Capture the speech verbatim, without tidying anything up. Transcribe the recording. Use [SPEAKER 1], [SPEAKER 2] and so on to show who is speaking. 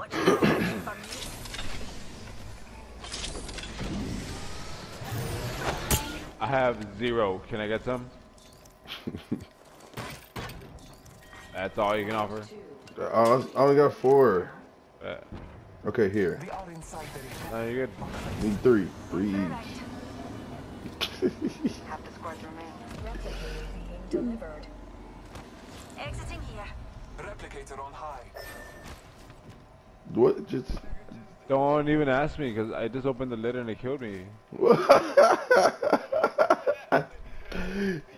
[SPEAKER 1] I have zero. Can I get some? That's all you can offer?
[SPEAKER 2] Uh, I only got four.
[SPEAKER 1] Uh,
[SPEAKER 2] okay, here.
[SPEAKER 1] no, you're good.
[SPEAKER 2] Need three. Three each.
[SPEAKER 3] Half the squads remain. Replicator being delivered. Exiting here.
[SPEAKER 4] Replicator on high.
[SPEAKER 2] What? Just.
[SPEAKER 1] Don't even ask me, because I just opened the lid and it killed me.